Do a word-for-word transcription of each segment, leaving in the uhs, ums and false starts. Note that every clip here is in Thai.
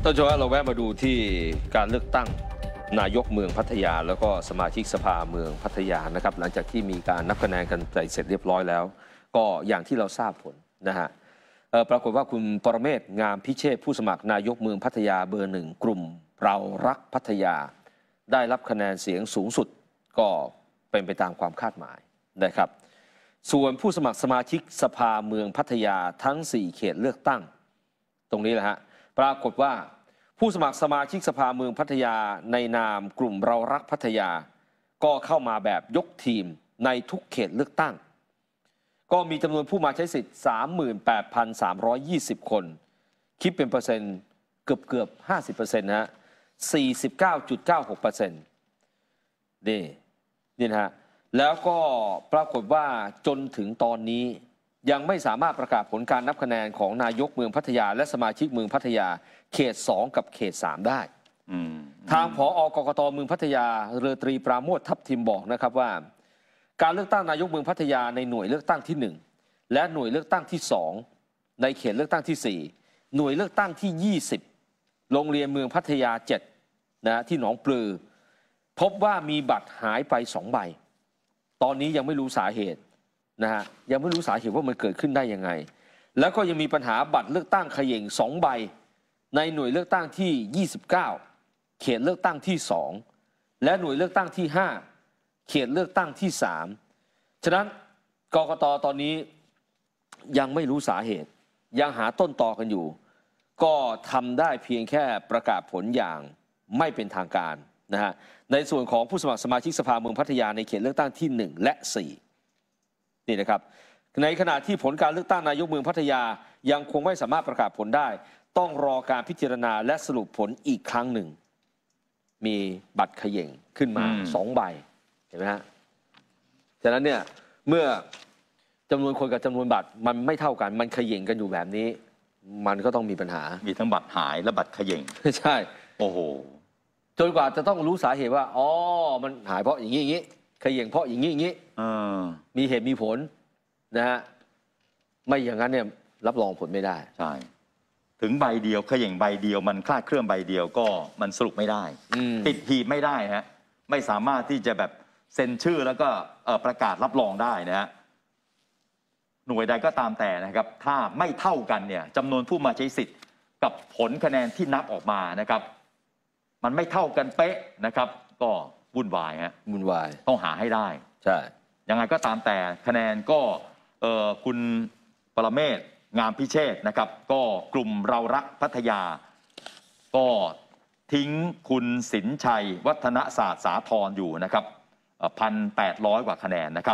านผู้ชมเราแวะมาดูที่การเลือกตั้งนายกเมืองพัทยาแล้วก็สมาชิกสภาเมืองพัทยานะครับหลังจากที่มีการนับคะแนนกันไปเสร็จเรียบร้อยแล้วก็อย่างที่เราทราบผลนะฮะปรากฏว่าคุณปรเมศ งามพิเชษผู้สมัครนายกเมืองพัทยาเบอร์หนึ่งกลุ่มเรารักพัทยาได้รับคะแนนเสียงสูงสุดก็เป็นไปตามความคาดหมายนะครับส่วนผู้สมัครสมาชิกสภาเมืองพัทยาทั้งสี่เขตเลือกตั้งตรงนี้แหละฮะปรากฏว่าผู้สมัครสมาชิกสภาเมืองพัทยาในนามกลุ่มเรารักพัทยาก็เข้ามาแบบยกทีมในทุกเขตเลือกตั้งก็มีจำนวนผู้มาใช้สิทธิ์ สามหมื่นแปดพันสามร้อยยี่สิบ คนคิดเป็นเปอร์เซ็นต์เกือบเกือบ ห้าสิบเปอร์เซ็นต์ นะฮะ สี่สิบเก้าจุดเก้าหกเปอร์เซ็นต์ นี่นี่นะฮะแล้วก็ปรากฏว่าจนถึงตอนนี้ยังไม่สามารถประกาศผลการนับคะแนนของนายกเมืองพัทยาและสมาชิกเมืองพัทยาเขตสองกับเขตสามได้ทางผอ.กกต.เมืองพัทยาเรือตรีปราโมทย์ทัพทิมบอกนะครับว่าการเลือกตั้งนายกเมืองพัทยาในหน่วยเลือกตั้งที่หนึ่งและหน่วยเลือกตั้งที่สองในเขตเลือกตั้งที่สี่หน่วยเลือกตั้งที่ยี่สิบโรงเรียนเมืองพัทยาเจ็ดนะที่หนองปลือพบว่ามีบัตรหายไปสองใบตอนนี้ยังไม่รู้สาเหตุนะฮะยังไม่รู้สาเหตุว่ามันเกิดขึ้นได้ยังไงแล้วก็ยังมีปัญหาบัตรเลือกตั้งเขย่งสองใบในหน่วยเลือกตั้งที่ยี่สิบเก้าเขตเลือกตั้งที่สองและหน่วยเลือกตั้งที่ห้าเขตเลือกตั้งที่สามฉะนั้นกกต.ตอนนี้ยังไม่รู้สาเหตุยังหาต้นตอกันอยู่ก็ทำได้เพียงแค่ประกาศผลอย่างไม่เป็นทางการนะฮะในส่วนของผู้สมัครสมาชิกสภาเมืองพัทยาในเขตเลือกตั้งที่หนึ่งและสี่นี่นะครับในขณะที่ผลการเลือกตั้งนายกเมืองพัทยายังคงไม่สามารถประกาศผลได้ต้องรอการพิจารณาและสรุปผลอีกครั้งหนึ่งมีบัตรเขย่งขึ้นมาสองใบเห็นไหมฮะฉะนั้นเนี่ยเมื่อจำนวนคนกับจำนวนบัตรมันไม่เท่ากันมันเขย่งกันอยู่แบบนี้มันก็ต้องมีปัญหามีทั้งบัตรหายและบัตรเขย่งใช่โอ้โหจนกว่าจะต้องรู้สาเหตุว่าอ๋อมันหายเพราะอย่างนี้อย่างนี้เขย่งเพราะอย่างนี้อย่างนี้มีเหตุมีผลนะฮะไม่อย่างนั้นเนี่ยรับรองผลไม่ได้ใช่ถึงใบเดียวเขย่งใบเดียวมันคลาดเคลื่อนใบเดียวก็มันสรุปไม่ได้ติดหีบไม่ได้ฮะไม่สามารถที่จะแบบเซ็นชื่อแล้วก็ประกาศรับรองได้นะฮะหน่วยใดก็ตามแต่นะครับถ้าไม่เท่ากันเนี่ยจำนวนผู้มาใช้สิทธิ์กับผลคะแนนที่นับออกมานะครับมันไม่เท่ากันเป๊ะนะครับก็วุ่นวายฮะวุ่นวายต้องหาให้ได้ใช่ยังไงก็ตามแต่คะแนนก็คุณปรเมศ งามพิเชษนะครับก็กลุ่มเรารักพัทยาก็ทิ้งคุณสินชัยวัฒนศาสตร์สาธรอยู่นะครับพันแปดร้อยกว่าคะแนนนะครับ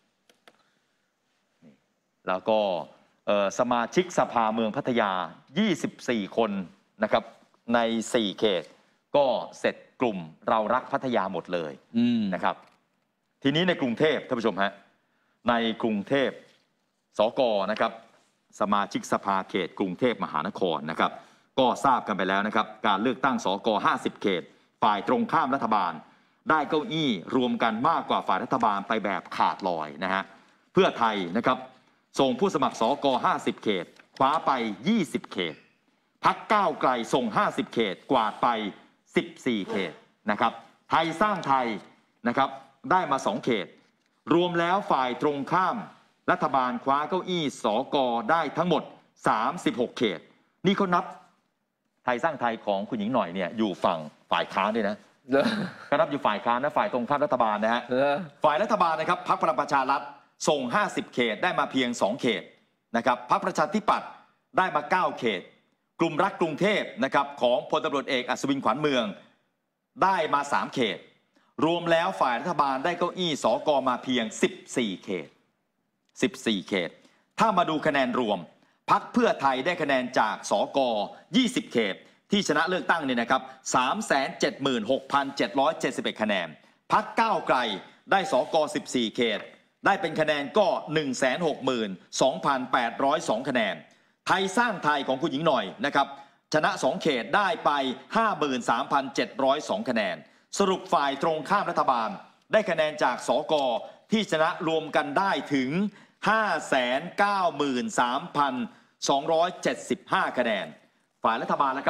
แล้วก็สมาชิกสภาเมืองพัทยายี่สิบสี่คนนะครับในสี่เขตก็เสร็จกลุ่มเรารักพัทยาหมดเลยนะครับทีนี้ในกรุงเทพท่านผู้ชมฮะในกรุงเทพสกนะครับสมาชิกสภาเขตกรุงเทพมหานครนะครับก็ทราบกันไปแล้วนะครับการเลือกตั้งสกห้าสิบเขตฝ่ายตรงข้ามรัฐบาลได้เก้าอี้รวมกันมากกว่าฝ่ายรัฐบาลไปแบบขาดลอยนะฮะเพื่อไทยนะครับส่งผู้สมัครสกห้าสิบเขตคว้าไปยี่สิบเขตพรรคก้าวไกลส่งห้าสิบเขตกวาดไปสิบสี่เขตนะครับไทยสร้างไทยนะครับได้มาสองเขตรวมแล้วฝ่ายตรงข้ามรัฐบาลคว้าเก้าอี้สกได้ทั้งหมดสามสิบหกเขตนี่เขานับไทยสร้างไทยของคุณหญิงหน่อยเนี่ยอยู่ฝั่งฝ่ายค้านด้วยนะก็นับอยู่ฝ่ายค้านนะฝ่ายตรงข้ามรัฐบาลนะฮะฝ่ายรัฐบาลนะครับพรรคพลังประชารัฐส่งห้าสิบเขตได้มาเพียงสองเขตนะครับพรรคประชาธิปัตย์ได้มาเก้าเขตกลุ่มรักกรุงเทพนะครับของพลตำรวจเอกอัศวินขวัญเมืองได้มาสามเขตรวมแล้วฝ่ายรัฐบาลได้เก้าอี้สกมาเพียงสิบสี่เขตสิบสี่เขตถ้ามาดูคะแนนรวมพรรคเพื่อไทยได้คะแนนจากสกยี่สิบเขตที่ชนะเลือกตั้งเนี่ยนะครับ สามแสนเจ็ดหมื่นหกพันเจ็ดร้อยเจ็ดสิบเอ็ด คะแนนพรรคก้าวไกลได้สกสิบสี่เขตได้เป็นคะแนนก็ หนึ่งแสนหกหมื่นสองพันแปดร้อยสอง คะแนนไทยสร้างไทยของคุณหญิงหน่อยนะครับชนะสองเขตได้ไป ห้าหมื่นสามพันเจ็ดร้อยสอง คะแนนสรุปฝ่ายตรงข้ามรัฐบาลได้คะแนนจากสกที่ชนะรวมกันได้ถึง ห้าแสนเก้าหมื่นสามพันสองร้อยเจ็ดสิบห้า คะแนนฝ่ายรัฐบาลนะครับ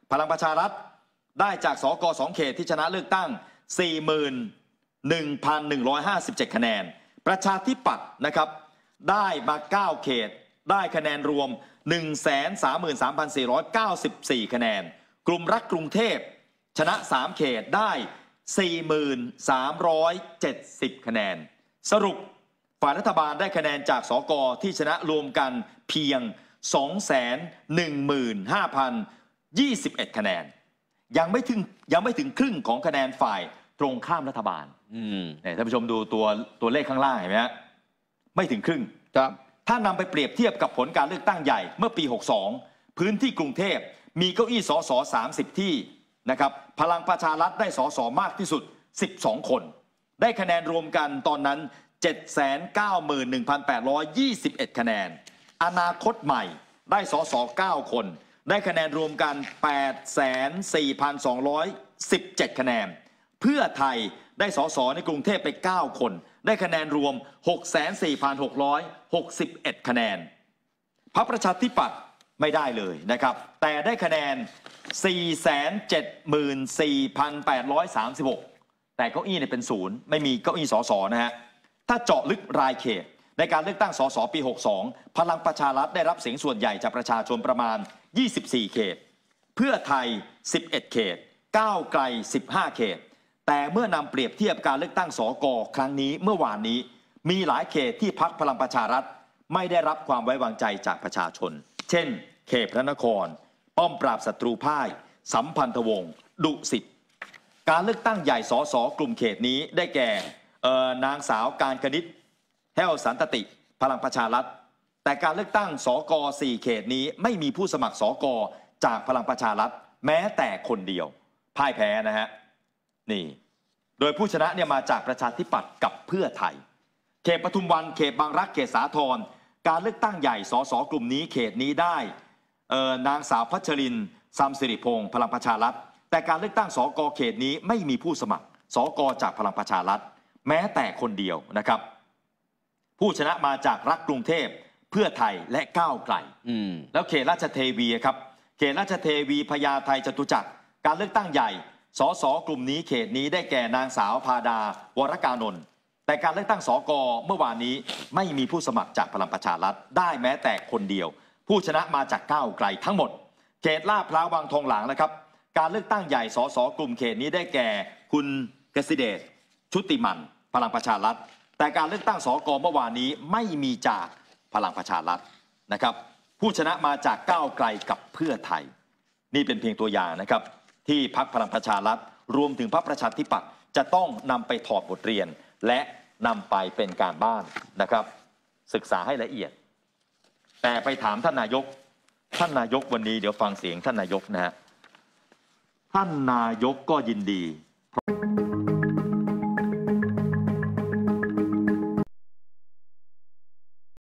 พลังประชารัฐได้จากสกสองเขตที่ชนะเลือกตั้ง สี่หมื่นหนึ่งพันหนึ่งร้อยห้าสิบเจ็ด คะแนนประชาธิปัตย์นะครับได้มาเก้าเขตได้คะแนนรวม หนึ่งแสนสามหมื่นสามพันสี่ร้อยเก้าสิบสี่ คะแนนกลุ่มรักกรุงเทพชนะสามเขตได้ สี่หมื่นสามร้อยเจ็ดสิบ คะแนนสรุปฝ่ายรัฐบาลได้คะแนนจากสกที่ชนะรวมกันเพียง สองแสนหนึ่งหมื่นห้าพันยี่สิบเอ็ด คะแนนยังไม่ถึงยังไม่ถึงครึ่งของคะแนนฝ่ายตรงข้ามรัฐบาลเนี่ยท่านผู้ชมดูตัวตัวเลขข้างล่างเห็นไหมฮะไม่ถึงครึ่งครับถ้านำไปเปรียบเทียบกับผลการเลือกตั้งใหญ่เมื่อปีหกสองพื้นที่กรุงเทพมีเก้าอี้สสสามสิบที่นะครับพลังประชารัฐได้สสมากที่สุดสิบสองคนได้คะแนนรวมกันตอนนั้น เจ็ดแสนเก้าหมื่นหนึ่งพันแปดร้อยยี่สิบเอ็ด คะแนนอนาคตใหม่ได้สสเก้าคนได้คะแนนรวมกัน แปดแสนสี่พันสองร้อยสิบเจ็ด คะแนนเพื่อไทยได้สสในกรุงเทพไปเก้าคนได้คะแนนรวม หกแสนสี่พันหกร้อยหกสิบเอ็ด คะแนนพรรคประชาธิปัตย์ไม่ได้เลยนะครับแต่ได้คะแนน สี่แสนเจ็ดหมื่นสี่พันแปดร้อยสามสิบหก แต่เก้าอี้เนี่ยเป็นศูนย์ไม่มีเก้าอี้สสนะฮะถ้าเจาะลึกรายเขตในการเลือกตั้งสสปีหกสองพลังประชารัฐได้รับเสียงส่วนใหญ่จากประชาชนประมาณยี่สิบสี่เขตเพื่อไทยสิบเอ็ดเขตก้าวไกลสิบห้าเขตแต่เมื่อนำเปรียบเทียบการเลือกตั้งสกครั้งนี้เมื่อวานนี้มีหลายเขตที่พรรคพลังประชารัฐไม่ได้รับความไว้วางใจจากประชาชนเช่นเขตพระนครป้อมปราบศัตรูพ่ายสัมพันธวงศ์ดุสิตการเลือกตั้งใหญ่สสกลุ่มเขตนี้ได้แก่นางสาวการกนิษฐ์แห้วสันตติพลังประชารัฐแต่การเลือกตั้งสกสี่เขตนี้ไม่มีผู้สมัครสกจากพลังประชารัฐแม้แต่คนเดียวพ่ายแพ้นะฮะนี่โดยผู้ชนะเนี่ยมาจากประชาธิปัตย์กับเพื่อไทยเขตปทุมวันเขตบางรักเขตสาทรการเลือกตั้งใหญ่สสกลุ่มนี้เขตนี้ได้นางสาวพัชรินทร์ซัมสิริพงศ์พลังประชารัฐแต่การเลือกตั้งสกเขตนี้ไม่มีผู้สมัครสกจากพลังประชารัฐแม้แต่คนเดียวนะครับผู้ชนะมาจากรักกรุงเทพเพื่อไทยและก้าวไกลแล้วเขตราชเทวีครับเขตราชเทวีพญาไทจตุจักรการเลือกตั้งใหญ่สสกลุ่มนี้เขตนี้ได้แก่นางสาวพาดาวรกานนท์แต่การเลือกตั้งสกเมื่อวานนี้ไม่มีผู้สมัครจากพลังประชารัฐได้แม้แต่คนเดียวผู้ชนะมาจากก้าวไกลทั้งหมดเขตลาดพร้าววังทองหลางนะครับการเลือกตั้งใหญ่สสกลุ่มเขตนี้ได้แก่คุณกฤษเดชชุติมันพลังประชารัฐแต่การเลือกตั้งสกเมื่อวานนี้ไม่มีจากพลังประชารัฐนะครับผู้ชนะมาจากก้าวไกลกับเพื่อไทยนี่เป็นเพียงตัวอย่างนะครับที่พรรคพลังประชารัฐรวมถึงพรรคประชาธิปัตย์จะต้องนำไปถอดบทเรียนและนำไปเป็นการบ้านนะครับศึกษาให้ละเอียดแต่ไปถามท่านนายกท่านนายกวันนี้เดี๋ยวฟังเสียงท่านนายกนะฮะท่านนายกก็ยินดี